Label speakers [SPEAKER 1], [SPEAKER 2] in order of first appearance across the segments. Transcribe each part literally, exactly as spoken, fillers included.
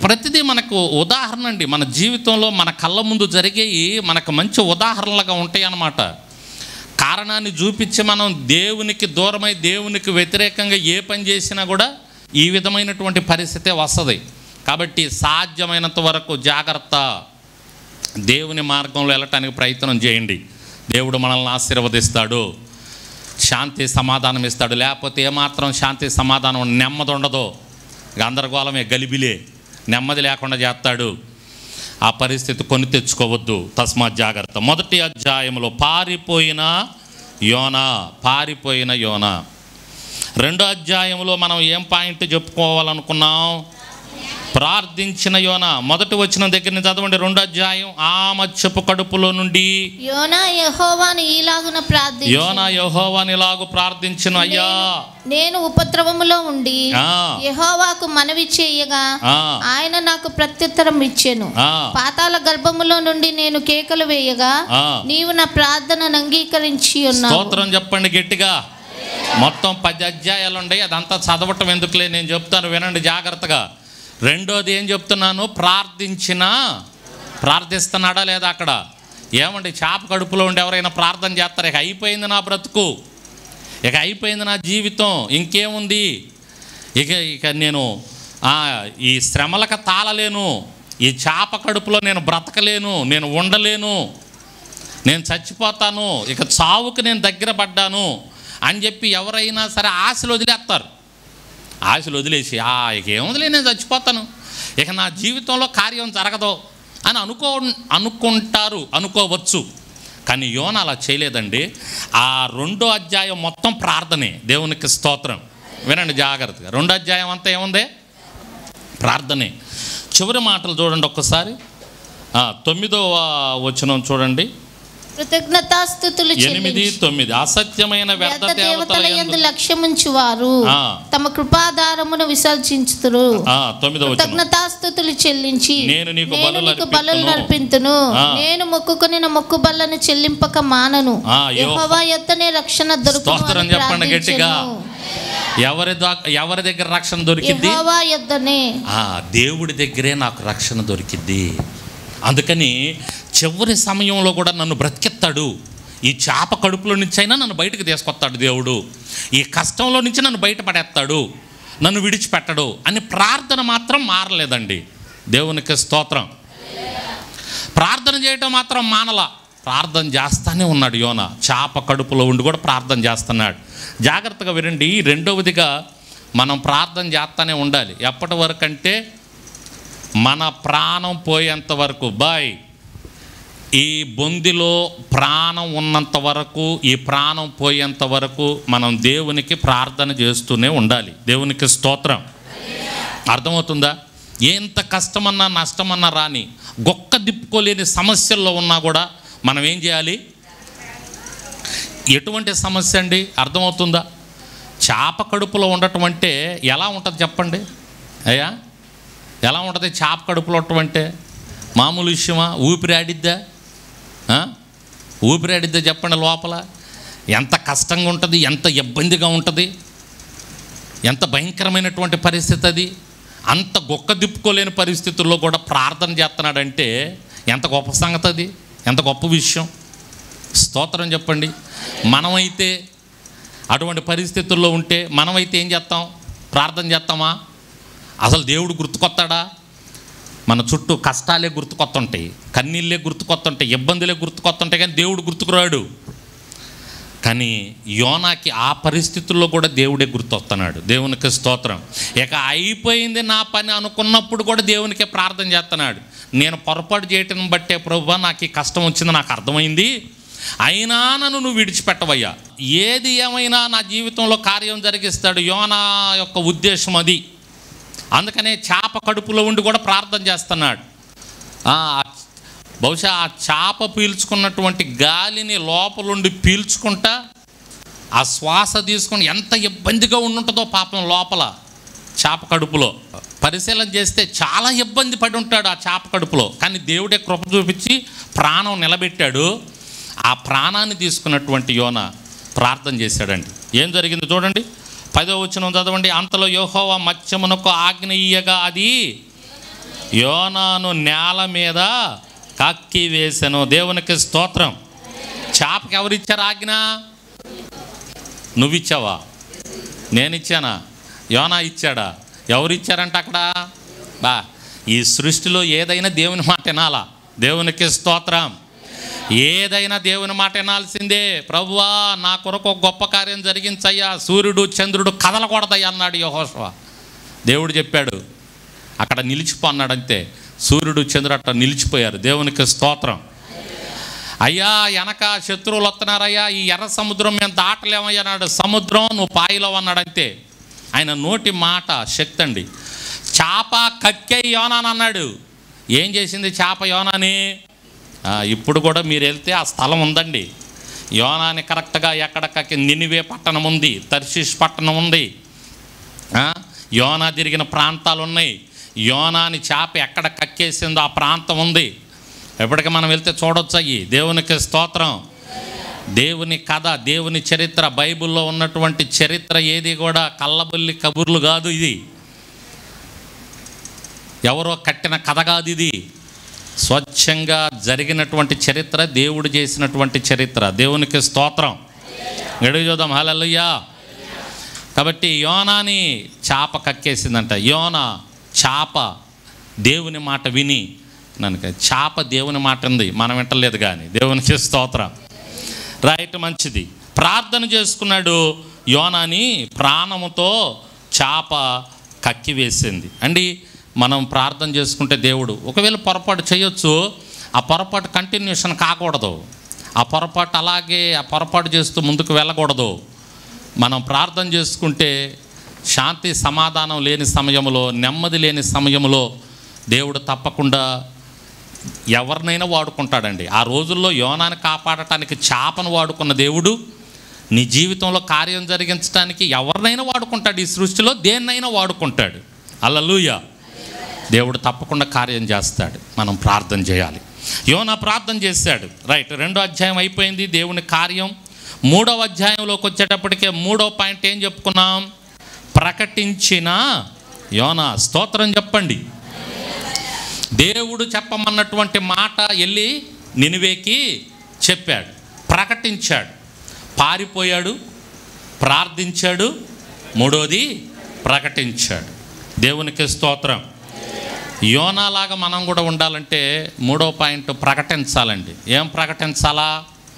[SPEAKER 1] ప్రతిదీ మనకు ఉదాహరణ అండి. మన జీవితంలో మన కళ్ళ ముందు జరిగేవి మనకు మంచి ఉదాహరణలుగా ఉంటాయి అన్నమాట. కారణాన్ని చూపించి మనం దేవునికి దూరమై దేవునికి వ్యతిరేకంగా ఏ పని చేసినా కూడా ఈ విధమైనటువంటి పరిస్థితి వస్తుంది. కాబట్టి సాధ్యమైనంత వరకు జాగ్రత్త, దేవుని మార్గంలో వెళ్ళటానికి ప్రయత్నం చేయండి. దేవుడు మనల్ని ఆశీర్వదిస్తాడు, శాంతి సమాధానం ఇస్తాడు. లేకపోతే ఏమాత్రం శాంతి సమాధానం నెమ్మది ఉండదు, గందరగోళమే, గలిబిలే, నెమ్మది లేకుండా చేస్తాడు. ఆ పరిస్థితి కొని తెచ్చుకోవద్దు, తస్మాత్ జాగ్రత్త. మొదటి అధ్యాయంలో పారిపోయిన యోనా, పారిపోయిన యోనా. రెండో అధ్యాయంలో మనం ఏం పాయింట్ చెప్పుకోవాలనుకున్నాం? ప్రార్థించిన యోనా. మొదటి వచనం దగ్గర నుంచి చదవండి. రెండో అధ్యాయం. ఆ మత్స్యపు కడుపులో నుండి
[SPEAKER 2] యోనా యెహోవాను ఈలాగున ప్రార్థించెను.
[SPEAKER 1] యోనా యెహోవాను ఇలాగు ప్రార్థించెను, అయ్యా
[SPEAKER 2] నేను ఉపద్రవములో ఉండి యెహోవాకు మనవి చేయగా ఆయన నాకు ప్రత్యుత్తరం ఇచ్చెను. పాతాళ గర్భములో నుండి నేను కేకలు వేయగా నీవు నా ప్రార్థనను అంగీకరించి ఉన్నావు.
[SPEAKER 1] స్తోత్రం చెప్పండి గట్టిగా. మొత్తం పది అధ్యాయాలు ఉన్నాయి, అదంతా చదవటం ఎందుకులే, నేను చెప్తాను వినండి జాగ్రత్తగా. రెండోది ఏం చెప్తున్నాను? ప్రార్థించిన, ప్రార్థిస్తున్నాడా లేదా అక్కడ? ఏమండి, చేప కడుపులో ఉండి ఎవరైనా ప్రార్థన చేస్తారు? ఇక అయిపోయింది నా బ్రతుకు, ఇక అయిపోయింది నా జీవితం, ఇంకేముంది, ఇక ఇక నేను ఈ శ్రమలకు తాళలేను, ఈ చేప కడుపులో నేను బ్రతకలేను, నేను ఉండలేను, నేను చచ్చిపోతాను, ఇక చావుకు నేను దగ్గర పడ్డాను అని చెప్పి ఎవరైనా సరే ఆశలు వదిలేస్తారు. ఆశలు వదిలేసి ఇక ఏముందిలే, నేను చచ్చిపోతాను, ఇక నా జీవితంలో కార్యం జరగదు అని అనుకో అనుకుంటారు, అనుకోవచ్చు. కానీ యోనా అలా చేయలేదండి. ఆ రెండో అధ్యాయం మొత్తం ప్రార్థనే. దేవునికి స్తోత్రం. వినండి జాగ్రత్తగా. రెండో అధ్యాయం అంతా ఏముంది? ప్రార్థనే. చివరి మాటలు చూడండి ఒక్కసారి. తొమ్మిదవ వచనం చూడండి.
[SPEAKER 2] కృతజ్ఞతాస్తుతులు
[SPEAKER 1] ఎనిమిది తొమ్మిది. అసత్యమైన వ్యర్థ దేవతల యందు
[SPEAKER 2] లక్ష్యముంచువారు తమ కృపాధారమును విసర్జించుదురు. కృతజ్ఞతాస్తుతులు చెల్లించి నేను నీకు బలులు నర్పింతును, నేను మొక్కుకొనిన మొక్కు బలను చెల్లింపక మానను, యెహోవా యొద్దనే రక్షణ దొరుకును.
[SPEAKER 1] చెప్పండి గట్టిగా. ఎవరి ఎవరి దగ్గర రక్షణ దొరికింది?
[SPEAKER 2] యెహోవా యొద్దనే.
[SPEAKER 1] దేవుడి దగ్గరే నాకు రక్షణ దొరికింది. అందుకని చివరి సమయంలో కూడా నన్ను బ్రతికెత్తాడు. ఈ చేప కడుపులో నుంచి అయినా నన్ను బయటకు తీసుకొస్తాడు దేవుడు, ఈ కష్టంలో నుంచి నన్ను బయటపడేస్తాడు, నన్ను విడిచిపెట్టడు అని ప్రార్థన మాత్రం మారలేదండి. దేవునికి స్తోత్రం. ప్రార్థన చేయటం మాత్రం మానలా, ప్రార్థన చేస్తానే ఉన్నాడు యోనా. చేప కడుపులో ఉండి కూడా ప్రార్థన చేస్తున్నాడు. జాగ్రత్తగా వినండి. రెండవదిగా మనం ప్రార్థన చేస్తూనే ఉండాలి. ఎప్పటి వరకు అంటే మన ప్రాణం పోయేంత వరకు. బాయ్, ఈ బొందిలో ప్రాణం ఉన్నంత వరకు, ఈ ప్రాణం పోయేంత వరకు మనం దేవునికి ప్రార్థన చేస్తూనే ఉండాలి. దేవునికి స్తోత్రం. అర్థమవుతుందా? ఎంత కష్టమన్నా నష్టమన్నా రాని, గొక్క దిప్పుకోలేని సమస్యల్లో ఉన్నా కూడా మనం ఏం చేయాలి? ఎటువంటి సమస్య అండి? అర్థమవుతుందా? చేప కడుపులో ఉండటం అంటే ఎలా ఉంటుంది చెప్పండి అయ్యా? ఎలా ఉంటుంది చేప కడుపులో ఉండటం అంటే? మామూలు విషయమా? ఊపిరాడిద్దా? ఊపిరాడిద్దా చెప్పండి? లోపల ఎంత కష్టంగా ఉంటుంది, ఎంత ఇబ్బందిగా ఉంటుంది, ఎంత భయంకరమైనటువంటి పరిస్థితి అది. అంత గొక్క దిప్పుకోలేని పరిస్థితుల్లో కూడా ప్రార్థన చేస్తున్నాడంటే ఎంత గొప్ప సంగతి అది, ఎంత గొప్ప విషయం. స్తోత్రం చెప్పండి. మనమైతే అటువంటి పరిస్థితుల్లో ఉంటే మనమైతే ఏం చేస్తాం? ప్రార్థన చేస్తామా? అసలు దేవుడు గుర్తుకొస్తాడా? మన చుట్టూ కష్టాలే గుర్తుకొస్తుంటాయి, కన్నీళ్ళే గుర్తుకొస్తుంటాయి, ఇబ్బందులే గుర్తుకొస్తుంటాయి, కానీ దేవుడు గుర్తుకురాడు. కానీ యోనాకి ఆ పరిస్థితుల్లో కూడా దేవుడే గుర్తొస్తున్నాడు. దేవునికి స్తోత్రం. ఇక అయిపోయింది నా పని అనుకున్నప్పుడు కూడా దేవునికే ప్రార్థన చేస్తున్నాడు. నేను పొరపాటు చేయటం బట్టే ప్రభువా నాకు ఈ కష్టం వచ్చింది, నాకు అర్థమైంది, అయినా నన్ను నువ్వు విడిచిపెట్టవయ్యా. ఏది ఏమైనా నా జీవితంలో కార్యం జరిగిస్తాడు. యోనా యొక్క ఉద్దేశం అది. అందుకనే చేప కడుపులో ఉండి కూడా ప్రార్థన చేస్తున్నాడు. బహుశా ఆ చేప పీల్చుకున్నటువంటి గాలిని లోపలుండి పీల్చుకుంటా ఆ శ్వాస తీసుకుని ఎంత ఇబ్బందిగా ఉండుంటుందో పాపం లోపల చేప కడుపులో. పరిశీలన చేస్తే చాలా ఇబ్బంది పడి ఉంటాడు ఆ చేప కడుపులో. కానీ దేవుడే కృప చూపించి ప్రాణం నిలబెట్టాడు. ఆ ప్రాణాన్ని తీసుకున్నటువంటి యోనా ప్రార్థన చేశాడండి. ఏం జరిగింది చూడండి. పదో వచనం చదవండి. అంతలో యెహోవా మత్స్యమునకు ఆజ్ఞ ఇయ్యగా అది యోనాను నేల మీద కక్కి వేసెను. దేవునికి స్తోత్రం. చేపకి ఎవరిచ్చారు ఆజ్ఞ? నువ్విచ్చావా? నేనిచ్చానా? యోనా ఇచ్చాడా? ఎవరిచ్చారంట అక్కడ? బా ఈ సృష్టిలో ఏదైనా దేవుని మాట వినాలా? దేవునికి స్తోత్రం. ఏదైనా దేవుని మాట వినాల్సిందే. ప్రభువా నా కొరకు ఒక గొప్ప కార్యం జరిగించయ్యా, సూర్యుడు చంద్రుడు కదలకూడదయ్యా అన్నాడు యెహోషువ. దేవుడు చెప్పాడు, అక్కడ నిలిచిపో అన్నాడంతే. సూర్యుడు చంద్రుడు అట్లా నిలిచిపోయారు. దేవునికి స్తోత్రం. అయ్యా వెనక శత్రువులు వస్తున్నారయ్యా, ఈ ఎర్ర సముద్రం మేము దాటలేమయ్యా అన్నాడు. సముద్రం నువ్వు పాయిలో అన్నాడంతే. ఆయన నోటి మాట శక్తి అండి. చేప కక్కే యోనాని అన్నాడు. ఏం చేసింది చేప యోనాని? ఇప్పుడు కూడా మీరు వెళ్తే ఆ స్థలం ఉందండి. యోనాని కరెక్ట్గా ఎక్కడ కక్కి నినివే పట్టణం ఉంది, తర్షీష్ పట్టణం ఉంది, యోనా తిరిగిన ప్రాంతాలు ఉన్నాయి. యోనాని చేప ఎక్కడ కక్కేసిందో ఆ ప్రాంతం ఉంది. ఎప్పటికీ మనం వెళ్తే చూడొచ్చు అయ్యి. దేవునికి స్తోత్రం. దేవుని కథ, దేవుని చరిత్ర, బైబిల్లో ఉన్నటువంటి చరిత్ర ఏది కూడా కళ్ళబుల్లి కబుర్లు కాదు. ఇది ఎవరో కట్టిన కథ కాదు. ఇది స్వచ్ఛంగా జరిగినటువంటి చరిత్ర, దేవుడు చేసినటువంటి చరిత్ర. దేవునికి స్తోత్రం. గడివి చూద్దాం. హల్లెలూయా. కాబట్టి యోనాని చేప కక్కేసిందంట. యోనా చేప దేవుని మాట విని, నన్ను చేప దేవుని మాట ఉంది, మనం వింటలేదు కానీ. దేవునికి స్తోత్రం. రైట్, మంచిది. ప్రార్థన చేసుకున్నాడు. యోనాని ప్రాణముతో చేప కక్కివేసింది అండి. మనం ప్రార్థన చేసుకుంటే దేవుడు ఒకవేళ పొరపాటు చేయొచ్చు. ఆ పొరపాటు కంటిన్యూషన్ కాకూడదు. ఆ పొరపాటు అలాగే ఆ పొరపాటు చేస్తూ ముందుకు వెళ్ళకూడదు. మనం ప్రార్థన చేసుకుంటే శాంతి సమాధానం లేని సమయంలో, నెమ్మది లేని సమయంలో దేవుడు తప్పకుండా ఎవరినైనా వాడుకుంటాడండి. ఆ రోజుల్లో యోనాని కాపాడటానికి చేపను వాడుకున్న దేవుడు నీ జీవితంలో కార్యం జరిగించడానికి ఎవరినైనా వాడుకుంటాడు. ఈ సృష్టిలో దేన్నైనా వాడుకుంటాడు. హల్లెలూయా. దేవుడు తప్పకుండా కార్యం చేస్తాడు. మనం ప్రార్థన చేయాలి. యోనా ప్రార్థన చేశాడు. రైట్, రెండో అధ్యాయం అయిపోయింది. దేవుని కార్యం. మూడవ అధ్యాయంలోకి వచ్చేటప్పటికే మూడో పాయింట్ ఏం చెప్పుకున్నాం? ప్రకటించిన యోనా. స్తోత్రం చెప్పండి. దేవుడు చెప్పమన్నటువంటి మాట వెళ్ళి నినివేకి చెప్పాడు, ప్రకటించాడు, పారిపోయాడు, ప్రార్థించాడు, మూడోది ప్రకటించాడు. దేవునికి స్తోత్రం. యోనాలాగా మనం కూడా ఉండాలంటే మూడో పాయింట్ ప్రకటించాలండి. ఏం ప్రకటించాలా?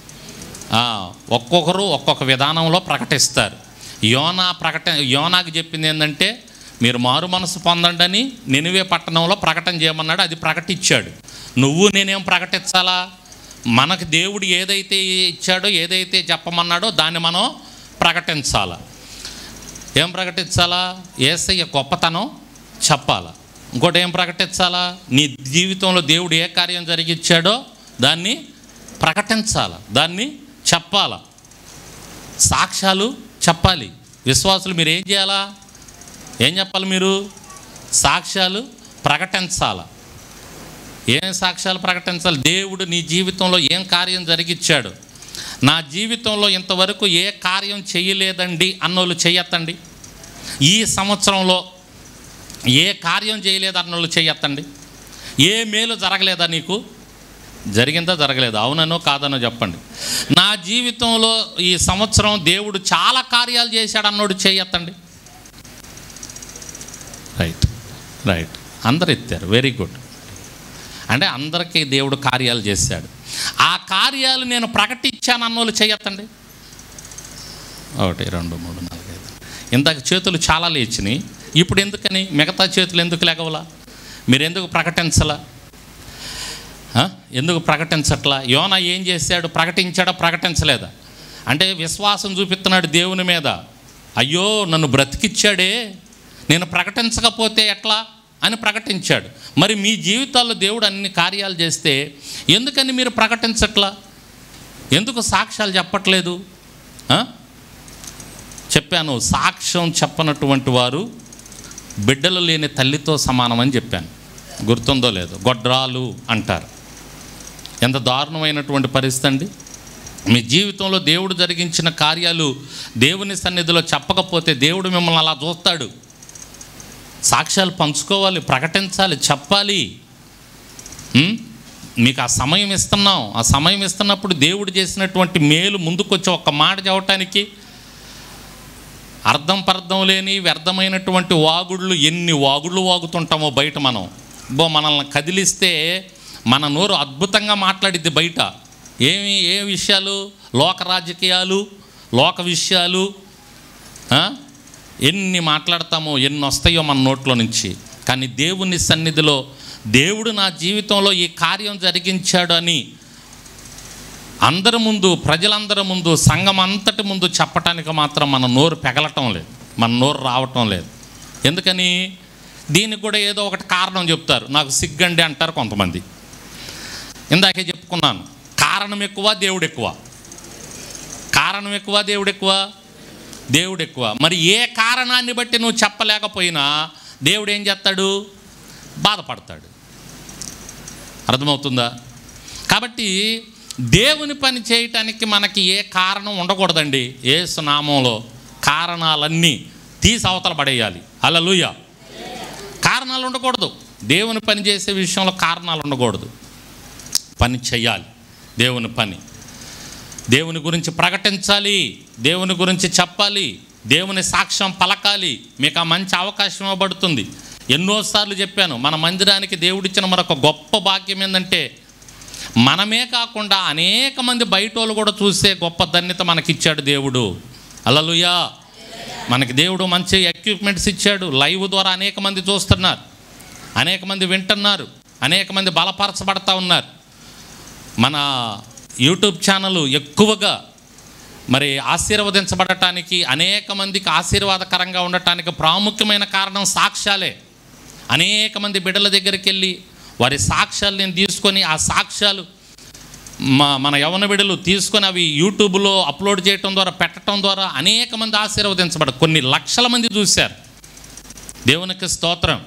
[SPEAKER 1] ఒక్కొక్కరు ఒక్కొక్క విధానంలో ప్రకటిస్తారు. యోనా ప్రకట యోనాకి చెప్పింది ఏంటంటే, మీరు మారు మనసు పొందండి అని నినివే పట్టణంలో ప్రకటన చేయమన్నాడు. అది ప్రకటించాడు. నువ్వు నేనేం ప్రకటించాలా? మనకు దేవుడు ఏదైతే ఇచ్చాడో, ఏదైతే చెప్పమన్నాడో దాన్ని మనం ప్రకటించాలా. ఏం ప్రకటించాలా? యేసయ్య గొప్పతనం చెప్పాలా. ఇంకోటి ఏం ప్రకటించాలా? నీ జీవితంలో దేవుడు ఏ కార్యం జరిగించాడో దాన్ని ప్రకటించాలా, దాన్ని చెప్పాలా. సాక్ష్యాలు చెప్పాలి. విశ్వాసులు మీరు ఏం చేయాలా? ఏం చెప్పాలి? మీరు సాక్ష్యాలు ప్రకటించాలా. ఏం సాక్ష్యాలు ప్రకటించాలి? దేవుడు నీ జీవితంలో ఏం కార్యం జరిగించాడు. నా జీవితంలో ఇంతవరకు ఏ కార్యం చేయలేదండి అన్నోళ్ళు చెయ్యొద్దండి. ఈ సంవత్సరంలో ఏ కార్యం చేయలేదు అన్నోళ్ళు చెయ్యొద్దండి. ఏ మేలు జరగలేదా నీకు? జరిగిందా జరగలేదా? అవుననో కాదనో చెప్పండి. నా జీవితంలో ఈ సంవత్సరం దేవుడు చాలా కార్యాలు చేశాడు అన్నోడు చెయ్యొద్దండి. రైట్ రైట్ అందరు ఎత్తారు. Very good. అంటే అందరికీ దేవుడు కార్యాలు చేశాడు. ఆ కార్యాలు నేను ప్రకటించాను అన్నోళ్ళు చేయొద్దండి. ఒకటి, రెండు, మూడు, నాలుగు, ఐదు. ఇందాక చేతులు చాలా లేచినాయి. ఇప్పుడు ఎందుకని మిగతా చేతులు ఎందుకు లేగవలా? మీరు ఎందుకు ప్రకటించలా? ఎందుకు ప్రకటించట్లా? యోనా ఏం చేశాడు? ప్రకటించాడా ప్రకటించలేదా? అంటే విశ్వాసం చూపిస్తున్నాడు దేవుని మీద. అయ్యో నన్ను బ్రతికిచ్చాడే, నేను ప్రకటించకపోతే ఎట్లా అని ప్రకటించాడు. మరి మీ జీవితాల్లో దేవుడు అన్ని కార్యాలు చేస్తే ఎందుకని మీరు ప్రకటించట్లా? ఎందుకు సాక్ష్యాలు చెప్పట్లేదు? చెప్పాను, సాక్ష్యం చెప్పనటువంటి వారు బిడ్డలు లేని తల్లితో సమానమని చెప్పాను. గుర్తుందో లేదో? గొడ్రాలు అంటారు. ఎంత దారుణమైనటువంటి పరిస్థితి అండి. మీ జీవితంలో దేవుడు జరిగించిన కార్యాలు దేవుని సన్నిధిలో చెప్పకపోతే దేవుడు మిమ్మల్ని అలా చూస్తాడు. సాక్ష్యాలు పంచుకోవాలి, ప్రకటించాలి, చెప్పాలి. మీకు ఆ సమయం ఇస్తున్నాం. ఆ సమయం ఇస్తున్నప్పుడు దేవుడు చేసినటువంటి మేలు ముందుకొచ్చి ఒక్క మాట చెప్పటానికి అర్థం పర్థం లేని వ్యర్థమైనటువంటి వాగుళ్ళు, ఎన్ని వాగుళ్ళు వాగుతుంటామో బయట. మనం బో మనల్ని కదిలిస్తే మన నోరు అద్భుతంగా మాట్లాడిద్ది బయట. ఏమి ఏ విషయాలు? లోక రాజకీయాలు, లోక విషయాలు, ఎన్ని మాట్లాడతామో, ఎన్ని వస్తాయో మన నోట్లో నుంచి. కానీ దేవుని సన్నిధిలో దేవుడు నా జీవితంలో ఈ కార్యం జరిగించాడు అని అందరి ముందు, ప్రజలందరి ముందు, సంఘం అంతటి ముందు చెప్పటానికి మాత్రం మన నోరు పెగలటం లేదు, మన నోరు రావటం లేదు. ఎందుకని? దీనికి కూడా ఏదో ఒకటి కారణం చెప్తారు. నాకు సిగ్గండి అంటారు కొంతమంది. ఇందాకే చెప్పుకున్నాను, కారణం ఎక్కువ, దేవుడు ఎక్కువ. కారణం ఎక్కువ, దేవుడు ఎక్కువ. దేవుడు ఎక్కువ. మరి ఏ కారణాన్ని బట్టి నువ్వు చెప్పలేకపోయినా దేవుడు ఏం చేస్తాడు? బాధపడతాడు. అర్థమవుతుందా? కాబట్టి దేవుని పని చేయటానికి మనకి ఏ కారణం ఉండకూడదండి. యేసు నామంలో కారణాలన్నీ తీసి అవతల పడేయాలి. హల్లెలూయా. కారణాలు ఉండకూడదు. దేవుని పని చేసే విషయంలో కారణాలు ఉండకూడదు. పని చేయాలి, దేవుని పని. దేవుని గురించి ప్రకటించాలి, దేవుని గురించి చెప్పాలి, దేవుని సాక్ష్యం పలకాలి. మీకు ఆ మంచి అవకాశం ఇవ్వబడుతుంది. ఎన్నోసార్లు చెప్పాను, మన మందిరానికి దేవుడిచ్చిన మరొక గొప్ప భాగ్యం ఏంటంటే, మనమే కాకుండా అనేక మంది బయట వాళ్ళు కూడా చూసే గొప్ప ధన్యత మనకిచ్చాడు దేవుడు. హల్లెలూయా. మనకి దేవుడు మంచి ఎక్విప్మెంట్స్ ఇచ్చాడు. లైవ్ ద్వారా అనేక మంది చూస్తున్నారు, అనేక మంది వింటున్నారు, అనేక మంది బలపరచబడతా ఉన్నారు. మన యూట్యూబ్ ఛానల్ ఎక్కువగా మరి ఆశీర్వదించబడటానికి, అనేక మందికి ఆశీర్వాదకరంగా ఉండటానికి ప్రాముఖ్యమైన కారణం సాక్ష్యాలే. అనేక మంది బిడ్డల దగ్గరికి వెళ్ళి వారి సాక్ష్యాలు నేను తీసుకొని, ఆ సాక్ష్యాలు మా మన యవన బిడ్డలు తీసుకొని అవి యూట్యూబ్లో అప్లోడ్ చేయటం ద్వారా, పెట్టడం ద్వారా అనేక మంది ఆశీర్వదించబడ, కొన్ని లక్షల మంది చూశారు. దేవునికి స్తోత్రం.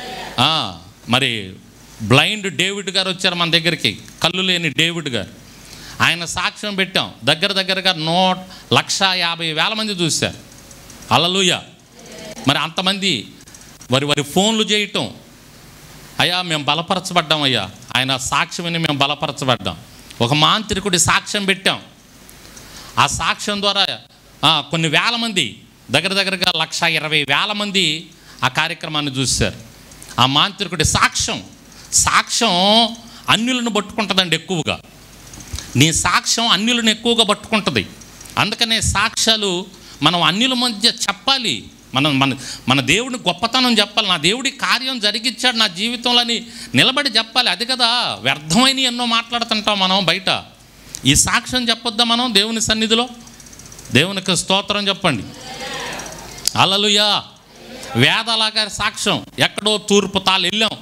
[SPEAKER 1] మరి బ్లైండ్ డేవిడ్ గారు వచ్చారు మన దగ్గరికి, కళ్ళు లేని డేవిడ్ గారు. ఆయన సాక్ష్యం పెట్టాం, దగ్గర దగ్గరగా నూట లక్ష యాభై వేల మంది చూశారు. హల్లెలూయా. మరి అంతమంది వారి వారి ఫోన్లు చేయటం, అయ్యా మేము బలపరచబడ్డాం, అయ్యా ఆయన సాక్ష్యం విని మేము బలపరచబడ్డాం. ఒక మాంత్రికుడి సాక్ష్యం పెట్టాం. ఆ సాక్ష్యం ద్వారా కొన్ని వేల మంది, దగ్గర దగ్గరగా లక్ష ఇరవై వేల మంది ఆ కార్యక్రమాన్ని చూశారు. ఆ మాంత్రికుడి సాక్ష్యం సాక్ష్యం అన్యులను పట్టుకుంటుందండి ఎక్కువగా. నీ సాక్ష్యం అన్యులను ఎక్కువగా పట్టుకుంటుంది. అందుకనే సాక్ష్యాలు మనం అన్యుల మధ్య చెప్పాలి. మనం మన మన దేవుని గొప్పతనం చెప్పాలి. నా దేవుడి కార్యం జరిగించాడు నా జీవితంలో అని నిలబడి చెప్పాలి. అది కదా, వ్యర్థమైన ఎన్నో మాట్లాడుతుంటాం మనం బయట. ఈ సాక్ష్యం చెప్పొద్దా మనం దేవుని సన్నిధిలో? దేవునికి స్తోత్రం చెప్పండి. హల్లెలూయా. వేదాల గారి సాక్ష్యం, ఎక్కడో తూర్పు తాళ్ళు వెళ్ళాం,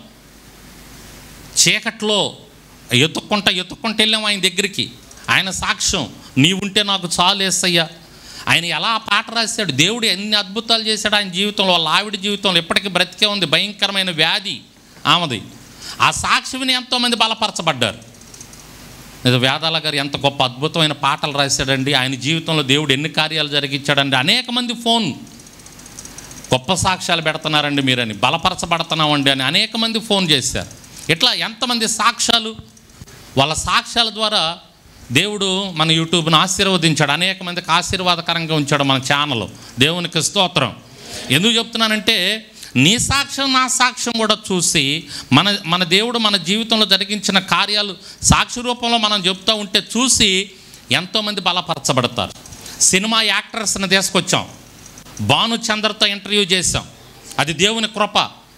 [SPEAKER 1] చీకట్లో ఎత్తుక్కుంటా ఎత్తుక్కుంటూ వెళ్ళాం ఆయన దగ్గరికి. ఆయన సాక్ష్యం, నీవుంటే నాకు చాలు యేసయ్యా. ఆయన ఎలా పాట రాశాడు, దేవుడు ఎన్ని అద్భుతాలు చేశాడు ఆయన జీవితంలో. వాళ్ళ ఆవిడ జీవితంలో ఇప్పటికీ బ్రతికే ఉంది, భయంకరమైన వ్యాధి ఆమెది. ఆ సాక్షిని ఎంతోమంది బలపరచబడ్డారు. వేదాల గారు ఎంత గొప్ప అద్భుతమైన పాటలు రాశాడండి. ఆయన జీవితంలో దేవుడు ఎన్ని కార్యాలు జరిగించాడండి. అనేక మంది ఫోన్ గొప్ప సాక్ష్యాలు పెడుతున్నారండి మీరని, బలపరచబడుతున్నామండి అని అనేక మంది ఫోన్ చేశారు. ఇట్లా ఎంతమంది సాక్ష్యాలు, వాళ్ళ సాక్ష్యాల ద్వారా దేవుడు మన యూట్యూబ్ను ఆశీర్వదించాడు. అనేక మందికి ఆశీర్వాదకరంగా ఉంచాడు మన ఛానల్. దేవునికి స్తోత్రం. ఎందుకు చెప్తున్నానంటే, నీ సాక్ష్యం నా సాక్ష్యం కూడా చూసి మన మన దేవుడు మన జీవితంలో జరిగించిన కార్యాలు సాక్షి రూపంలో మనం చెప్తూ ఉంటే చూసి ఎంతోమంది బలపరచబడతారు. సినిమా యాక్టర్స్ని తీసుకొచ్చాం, భానుచంద్రతో ఇంటర్వ్యూ చేసాం. అది దేవుని కృప.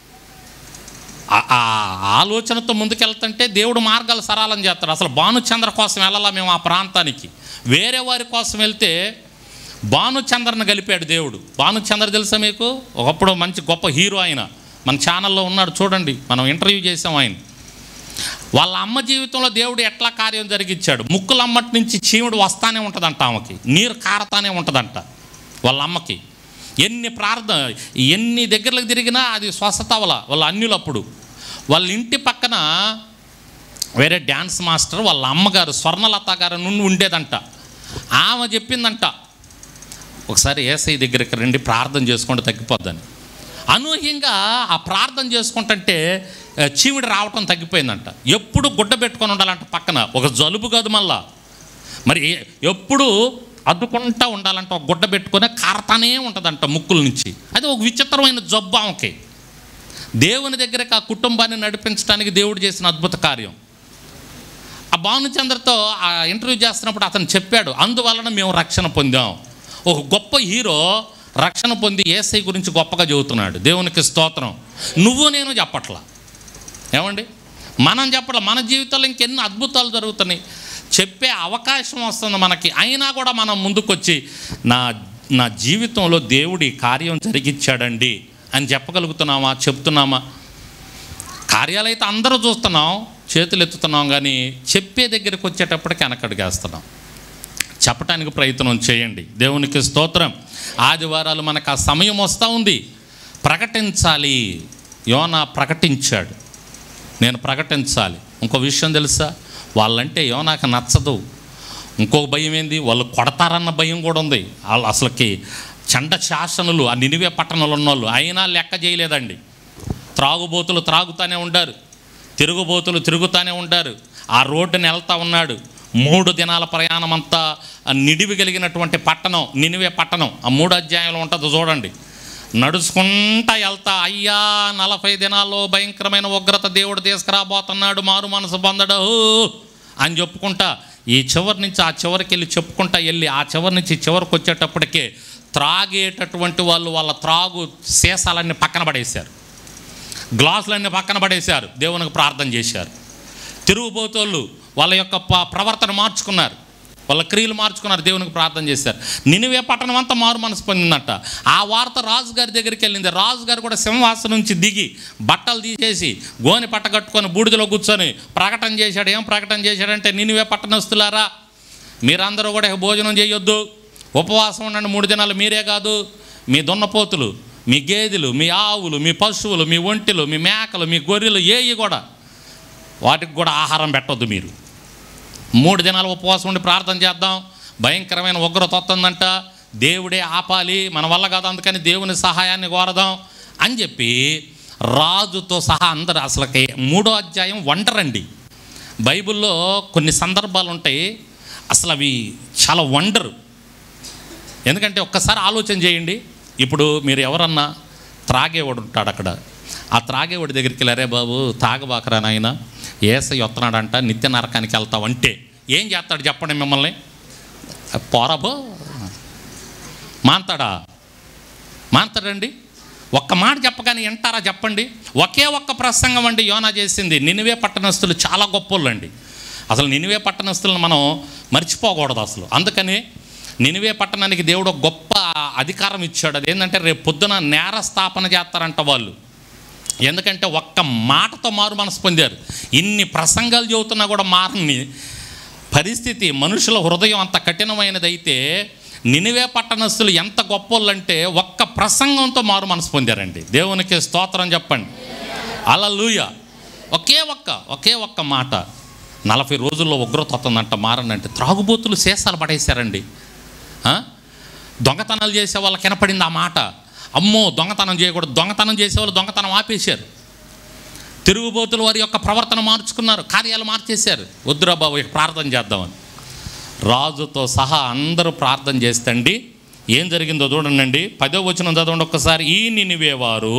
[SPEAKER 1] ఆ ఆలోచనతో ముందుకెళ్తుంటే దేవుడు మార్గాలు సరళం చేస్తాడు. అసలు భానుచంద్ర కోసం వెళ్ళాలా మేము ఆ ప్రాంతానికి, వేరే వారి కోసం వెళ్తే భానుచంద్రను కలిపాడు దేవుడు. భానుచంద్ర తెలుసా మీకు? ఒకప్పుడు మంచి గొప్ప హీరో ఆయన, మన ఛానల్లో ఉన్నాడు చూడండి, మనం ఇంటర్వ్యూ చేసాం ఆయన. వాళ్ళ అమ్మ జీవితంలో దేవుడు ఎట్లా కార్యం జరిగించాడు. ముక్కులమ్మటి నుంచి చీముడు వస్తానే ఉంటుందంట, ఆమెకి నీరు కారతానే ఉంటుందంట వాళ్ళ అమ్మకి. ఎన్ని ప్రార్థన ఎన్ని దగ్గరలకు తిరిగినా అది స్వస్థత అవ్వాల. వాళ్ళ అన్యులప్పుడు వాళ్ళ ఇంటి పక్కన వేరే డ్యాన్స్ మాస్టర్ వాళ్ళ అమ్మగారు స్వర్ణలత గారు నుండి ఉండేదంట. ఆమె చెప్పిందంట, ఒకసారి యేసయ్య దగ్గరికి రండి ప్రార్థన చేసుకుంటూ తగ్గిపోద్దని. అనూహ్యంగా ఆ ప్రార్థన చేసుకుంటుంటే చీమిడి రావటం తగ్గిపోయిందంట. ఎప్పుడు గుడ్డ పెట్టుకొని ఉండాలంట పక్కన, ఒక జలుబు కాదు మళ్ళా, మరి ఎప్పుడు అద్దుకుంటా ఉండాలంట, ఒక గుడ్డ పెట్టుకొని కారతానే ఉంటుందంట ముక్కుల నుంచి. అది ఒక విచిత్రమైన జబ్బు ఆమెకి. దేవుని దగ్గరకు ఆ కుటుంబాన్ని నడిపించడానికి దేవుడు చేసిన అద్భుత కార్యం. ఆ భానుచంద్రతో ఆ ఇంటర్వ్యూ చేస్తున్నప్పుడు అతను చెప్పాడు, అందువలన మేము రక్షణ పొందాం. ఒక గొప్ప హీరో రక్షణ పొంది యేసయ్య గురించి గొప్పగా చెబుతున్నాడు. దేవునికి స్తోత్రం. నువ్వు నేను చెప్పట్లా, ఏమండి, మనం చెప్పట్లా. మన జీవితంలో ఇంకెన్ని అద్భుతాలు జరుగుతున్నాయి, చెప్పే అవకాశం వస్తుంది మనకి. అయినా కూడా మనం ముందుకొచ్చి నా నా జీవితంలో దేవుడి కార్యం జరిగించాడండి అని చెప్పగలుగుతున్నామా, చెప్తున్నామా? కార్యాలైతే అందరూ చూస్తున్నాం, చేతులు ఎత్తుతున్నాం, కానీ చెప్పే దగ్గరికి వచ్చేటప్పటికి వెనకడుగేస్తున్నాం. చెప్పడానికి ప్రయత్నం చేయండి. దేవునికి స్తోత్రం. ఆదివారాలు మనకు ఆ సమయం వస్తూ ఉంది, ప్రకటించాలి. యోనా ప్రకటించాడు, నేను ప్రకటించాలి. ఇంకో విషయం తెలుసా, వాళ్ళంటే యోనాకు నచ్చదు. ఇంకొక భయం ఏంది, వాళ్ళు కొడతారన్న భయం కూడా ఉంది. వాళ్ళు అసలుకి చండ శాసనులు, ఆ నినివే పట్టణంలో ఉన్నోళ్ళు, అయినా లెక్క చేయలేదండి. త్రాగుబోతులు త్రాగుతూనే ఉండారు, తిరుగుబోతులు తిరుగుతూనే ఉండారు. ఆ రోడ్డుని వెళ్తూ ఉన్నాడు. మూడు దినాల ప్రయాణం అంతా నిడివి కలిగినటువంటి పట్టణం నినివే పట్టణం. ఆ మూడు అధ్యాయంలో ఉంటుంది చూడండి. నడుచుకుంటా వెళ్తా, అయ్యా నలభై దినాల్లో భయంకరమైన ఉగ్రత దేవుడు తీసుకురాబోతున్నాడు, మారు మనసు పొందడు అని చెప్పుకుంటా ఈ చివరి నుంచి ఆ చివరికి వెళ్ళి చెప్పుకుంటా వెళ్ళి ఆ చివరి నుంచి చివరికి వచ్చేటప్పటికే త్రాగేటటువంటి వాళ్ళు వాళ్ళ త్రాగు సీసాలన్నీ పక్కన పడేశారు, గ్లాసులన్నీ పక్కన పడేశారు, దేవునికి ప్రార్థన చేశారు. తిరుగుబోతోళ్ళు వాళ్ళ యొక్క ప్రవర్తన మార్చుకున్నారు, వాళ్ళ క్రియలు మార్చుకున్నారు, దేవునికి ప్రార్థన చేశారు. నినివే పట్టణం అంతా మారు మనసు పొందిందట. ఆ వార్త రాజుగారి దగ్గరికి వెళ్ళింది. రాజుగారు కూడా సింహాసనం నుంచి దిగి బట్టలు తీసేసి గోని పట్ట కట్టుకొని బూడిదలో కూర్చొని ప్రకటన చేశాడు. ఏం ప్రకటన చేశాడంటే, నినివే పట్టణస్తులారా, మీరందరూ కూడా భోజనం చేయొద్దు, ఉపవాసం ఉండండి మూడు దినాలు. మీరే కాదు, మీ దున్నపోతులు, మీ గేదెలు, మీ ఆవులు, మీ పశువులు, మీ ఒంటెలు, మీ మేకలు, మీ గొర్రెలు ఏవి కూడా, వాటికి కూడా ఆహారం పెట్టొద్దు. మీరు మూడు దినాలు ఉపవాసం ఉండి ప్రార్థన చేద్దాం, భయంకరమైన ఉగ్రత వస్తుందంట, దేవుడే ఆపాలి, మన వల్ల కాదు, అందుకని దేవుని సహాయాన్ని కోరదాం అని చెప్పి రాజుతో సహా అందరు. అసలుకి మూడో అధ్యాయం వండరండి. బైబిల్లో కొన్ని సందర్భాలు ఉంటాయి, అసలు అవి చాలా వండరు. ఎందుకంటే ఒక్కసారి ఆలోచన చేయండి. ఇప్పుడు మీరు ఎవరన్నా త్రాగేవాడు ఉంటాడు అక్కడ, ఆ త్రాగేవాడి దగ్గరికి వెళ్ళి, అరే బాబు తాగబాకరా నాయన, యేసయ్య వస్తున్నాడంట, నిత్య నరకానికి వెళ్తావు అంటే ఏం చేస్తాడు చెప్పండి మిమ్మల్ని? పోరాబో మాంతాడా? మాంతాడండి? ఒక్క మాట చెప్పగానే వింటారా చెప్పండి? ఒకే ఒక్క ప్రసంగం అండి యోనా చేసింది. నినివే పట్టణస్తులు చాలా గొప్పోళ్ళండి. అసలు నినివే పట్టణస్తులను మనం మర్చిపోకూడదు అసలు. అందుకని నినివే పట్టణానికి దేవుడు గొప్ప అధికారం ఇచ్చాడు. అది ఏంటంటే రేపు పొద్దున నేర స్థాపన చేస్తారంట వాళ్ళు. ఎందుకంటే ఒక్క మాటతో మారు మనసు పొందారు. ఇన్ని ప్రసంగాలు చెబుతున్నా కూడా మారని పరిస్థితి. మనుషుల హృదయం అంత కఠినమైనదైతే నినివే పట్టణస్తులు ఎంత గొప్పోళ్ళంటే ఒక్క ప్రసంగంతో మారు మనసు పొందారండి. దేవునికి స్తోత్రం చెప్పండి. హల్లెలూయా. ఒకే ఒక్క ఒకే ఒక్క మాట. నలభై రోజుల్లో ఉగ్రత వస్తుందంట, మారనంటే త్రాగుబోతులు సీసాలు పడేశారండి. దొంగతనాలు చేసే వాళ్ళకి వినపడింది ఆ మాట. అమ్మో దొంగతనం చేయకూడదు, దొంగతనం చేసేవాళ్ళు దొంగతనం ఆపేశారు. తిరుగుబోతులు వారి యొక్క ప్రవర్తన మార్చుకున్నారు, కార్యాలు మార్చేశారు. వద్దురా బాబు ఇక ప్రార్థన చేద్దామని రాజుతో సహా అందరూ ప్రార్థన చేస్తండి. ఏం జరిగిందో చూడండి. పదో వచనం చదవండి ఒక్కసారి. ఈ నినివే వారు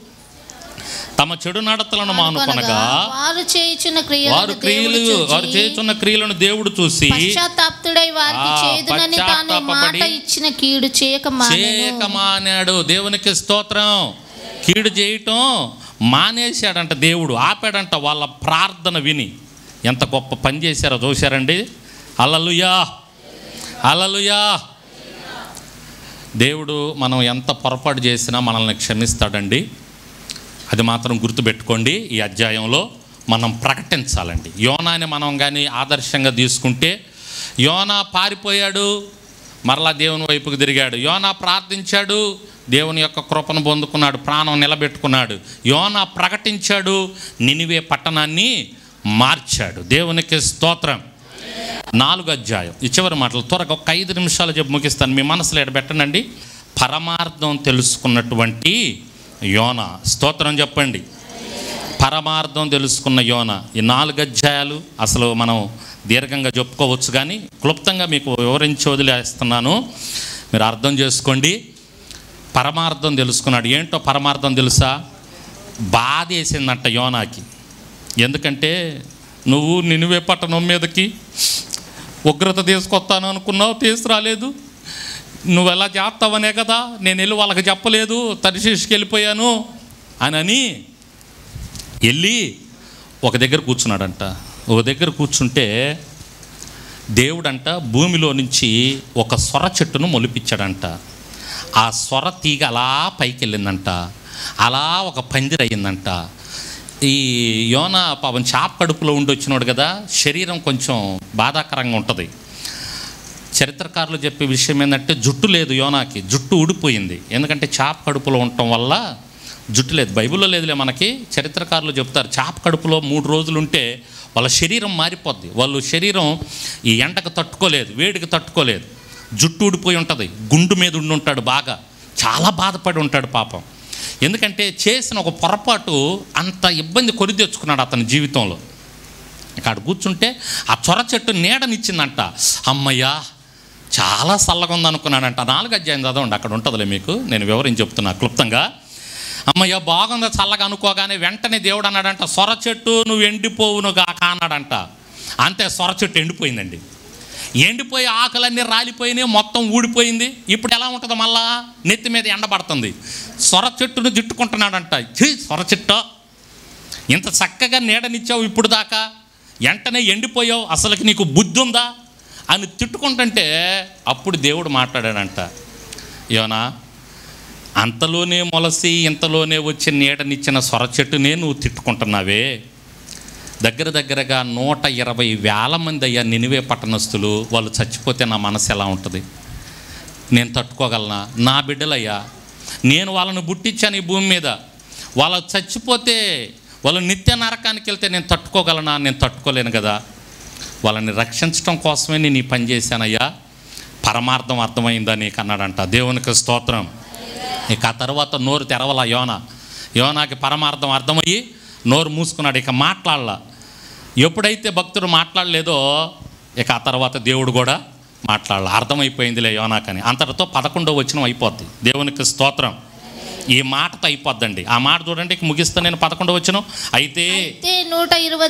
[SPEAKER 1] తమ చెడు నడతలను మానుకొనగా
[SPEAKER 2] వారు చేయుచున్న
[SPEAKER 1] వారు క్రియలు వారు చేయుచున్న క్రియలను దేవుడు చూసి
[SPEAKER 2] పశ్చాత్తాపుడై వారికి చేదునని తాను మాట ఇచ్చిన కీడు చేయక
[SPEAKER 1] మానాడు. దేవునికి స్తోత్రం. కీడు చేయటం మానేశాడంట దేవుడు, ఆపాడంట. వాళ్ళ ప్రార్థన విని ఎంత గొప్ప పని చేశారో చూశారండి. హల్లెలూయా, హల్లెలూయా. దేవుడు మనం ఎంత పొరపాటు చేసినా మనల్ని క్షమిస్తాడండి. అది మాత్రం గుర్తుపెట్టుకోండి. ఈ అధ్యాయంలో మనం ప్రకటించాలండి. యోనాని మనం కానీ ఆదర్శంగా తీసుకుంటే, యోనా పారిపోయాడు, మరలా దేవుని వైపుకు తిరిగాడు. యోనా ప్రార్థించాడు, దేవుని యొక్క కృపను పొందుకున్నాడు, ప్రాణం నిలబెట్టుకున్నాడు. యోనా ప్రకటించాడు, నినివే పట్టణాన్ని మార్చాడు. దేవునికి స్తోత్రం. నాలుగు అధ్యాయం ఈ చివరి మాటలు త్వరగా ఒక ఐదు నిమిషాలు చెప్పి ముగిస్తాను. మీ మనసులో ఎడబెట్టనండి. పరమార్థం తెలుసుకున్నటువంటి యోనా. స్తోత్రం చెప్పండి. పరమార్థం తెలుసుకున్న యోనా. ఈ నాలుగు అధ్యాయాలు అసలు మనం దీర్ఘంగా చెప్పుకోవచ్చు, కానీ క్లుప్తంగా మీకు వివరించి వదిలేస్తున్నాను, మీరు అర్థం చేసుకోండి. పరమార్థం తెలుసుకున్నాడు. ఏంటో పరమార్థం తెలుసా? బాధ వేసిందంట యోనాకి. ఎందుకంటే నువ్వు నినివే పట్టణం మీదకి ఉగ్రత తీసుకొస్తాను అనుకున్నావు, తీసుకురాలేదు. నువ్వు ఎలా చేస్తావనే కదా నేను వెళ్ళి వాళ్ళకి చెప్పలేదు, తర్షీషుకి వెళ్ళిపోయాను అని అని వెళ్ళి ఒక దగ్గర కూర్చున్నాడంట. ఒక దగ్గర కూర్చుంటే దేవుడంట భూమిలో నుంచి ఒక సొర చెట్టును మొలిపించాడంట. ఆ సొర తీగ అలా పైకి వెళ్ళిందంట, అలా ఒక పందిరి అయ్యిందంట. ఈ యోనా పాపం చాప కడుపులో ఉండి వచ్చినాడు కదా, శరీరం కొంచెం బాధాకరంగా ఉంటుంది. చరిత్రకారులు చెప్పే విషయం ఏంటంటే జుట్టు లేదు యోనాకి, జుట్టు ఊడిపోయింది. ఎందుకంటే చాప కడుపులో ఉండటం వల్ల జుట్టు లేదు. బైబిల్లో లేదులే, మనకి చరిత్రకారులు చెప్తారు చాప కడుపులో మూడు రోజులు ఉంటే వాళ్ళ శరీరం మారిపోద్ది. వాళ్ళు శరీరం ఈ ఎండకు తట్టుకోలేదు, వేడికి తట్టుకోలేదు, జుట్టు ఊడిపోయి ఉంటుంది, గుండు మీద ఉండి ఉంటాడు, బాగా చాలా బాధపడి ఉంటాడు పాపం. ఎందుకంటే చేసిన ఒక పొరపాటు అంత ఇబ్బంది కొని తెచ్చుకున్నాడు అతని జీవితంలో. ఇక్కడ కూర్చుంటే ఆ చొర చెట్టు నీడనిచ్చిందంట. అమ్మయ్యా చాలా చల్లగా ఉందనుకున్నాడంట. నాలుగు అధ్యాయం చదవండి, అక్కడ ఉంటుందిలే, మీకు నేను వివరించి చెప్తున్నా క్లుప్తంగా. అమ్మయ్య బాగుందా చల్లగా అనుకోగానే వెంటనే దేవుడు అన్నాడంట, సొర చెట్టు నువ్వు ఎండిపోవును గాక అన్నాడంట. అంతే, సొర చెట్టు ఎండిపోయిందండి. ఎండిపోయి ఆకులన్నీ రాలిపోయినాయి, మొత్తం ఊడిపోయింది. ఇప్పుడు ఎలా ఉంటుందో మళ్ళా నెత్తి మీద ఎండబడుతుంది. సొర చెట్టును జిట్టుకుంటున్నాడంట. ఛీ సొర చెట్టు, ఇంత చక్కగా నీడనిచ్చావు ఇప్పుడు దాకా, వెంటనే ఎండిపోయావు, అసలుకి నీకు బుద్ధి ఉందా అని తిట్టుకుంటుంటే అప్పుడు దేవుడు మాట్లాడాడంట, యోనా అంతలోనే మొలసి ఇంతలోనే వచ్చి నీడనిచ్చిన సొర చెట్టునే నువ్వు తిట్టుకుంటున్నావే. దగ్గర దగ్గరగా నూట ఇరవై వేల మంది అయ్యా నినివే పట్టణస్తులు. వాళ్ళు చచ్చిపోతే నా మనసు ఎలా ఉంటుంది? నేను తట్టుకోగలనా? నా బిడ్డలయ్యా, నేను వాళ్ళని పుట్టించాను ఈ భూమి మీద. వాళ్ళు చచ్చిపోతే, వాళ్ళు నిత్య నరకానికి వెళ్తే నేను తట్టుకోగలనా? నేను తట్టుకోలేను కదా. వాళ్ళని రక్షించడం కోసమే నేను ఈ పని చేశానయ్యా. పరమార్థం అర్థమైందా నీకు అన్నాడంట. దేవునికి స్తోత్రం. ఇక ఆ తర్వాత నోరు తెరవల యోనా. యోనాకి పరమార్థం అర్థమయ్యి నోరు మూసుకున్నాడు, ఇక మాట్లాడలా. ఎప్పుడైతే భక్తుడు మాట్లాడలేదో ఇక ఆ తర్వాత దేవుడు కూడా మాట్లాడాల. అర్థమైపోయిందిలే యోనాకని. అంతటితో పదకొండో వచనం అయిపోద్ది. దేవునికి స్తోత్రం. ఈ మాటతో అయిపోద్దండి. ఆ మాట చూడండి, ముగిస్తా నేను. పదకొండో వచనం, అయితే నూట ఇరవై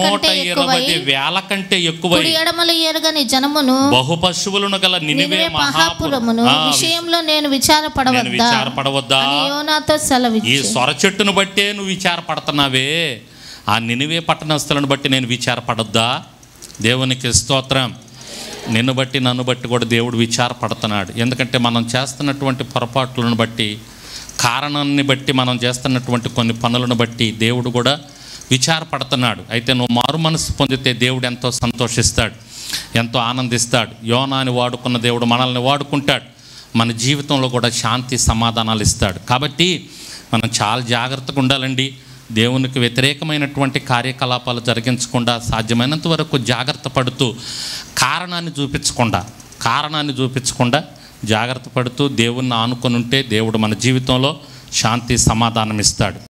[SPEAKER 1] వేల కంటే ఎక్కువ
[SPEAKER 2] జనమును
[SPEAKER 1] బహు పశువులను గల నినివే మహాపురమును
[SPEAKER 2] విషయంలో నేను విచారపడవద్దా? యోనాతో సెలవు.
[SPEAKER 1] ఈ సొర చెట్టును బట్టే నువ్వు విచారపడుతున్నావే, ఆ నినివే పట్టణస్థులను బట్టి నేను విచారపడొద్దా? దేవునికి స్తోత్రం. నిన్ను బట్టి నన్ను బట్టి కూడా దేవుడు విచారపడుతున్నాడు. ఎందుకంటే మనం చేస్తున్నటువంటి పొరపాట్లను బట్టి, కారణాన్ని బట్టి, మనం చేస్తున్నటువంటి కొన్ని పనులను బట్టి దేవుడు కూడా విచారపడుతున్నాడు. అయితే నువ్వు మారు మనసు పొందితే దేవుడు ఎంతో సంతోషిస్తాడు, ఎంతో ఆనందిస్తాడు. యోనాని వాడుకున్న దేవుడు మనల్ని వాడుకుంటాడు. మన జీవితంలో కూడా శాంతి సమాధానాలు ఇస్తాడు. కాబట్టి మనం చాలా జాగ్రత్తగా ఉండాలండి. దేవునికి వ్యతిరేకమైనటువంటి కార్యకలాపాలు జరిగించకుండా సాధ్యమైనంత వరకు జాగ్రత్త పడుతూ, కారణాన్ని చూపించకుండా కారణాన్ని చూపించకుండా జాగ్రత్త పడుతూ దేవుణ్ణి ఆనుకొని ఉంటే దేవుడు మన జీవితంలో శాంతి సమాధానం ఇస్తాడు.